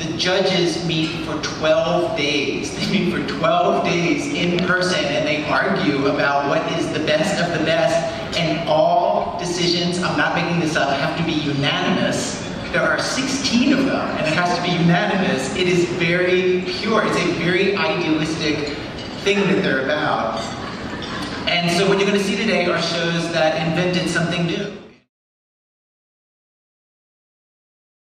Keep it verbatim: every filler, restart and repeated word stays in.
the judges meet for twelve days. They meet for twelve days in person and they argue about what is the best of the best. And all decisions, I'm not making this up, have to be unanimous. There are sixteen of them and it has to be unanimous. It is very pure. It's a very idealistic thing that they're about. And so what you're going to see today are shows that invented something new.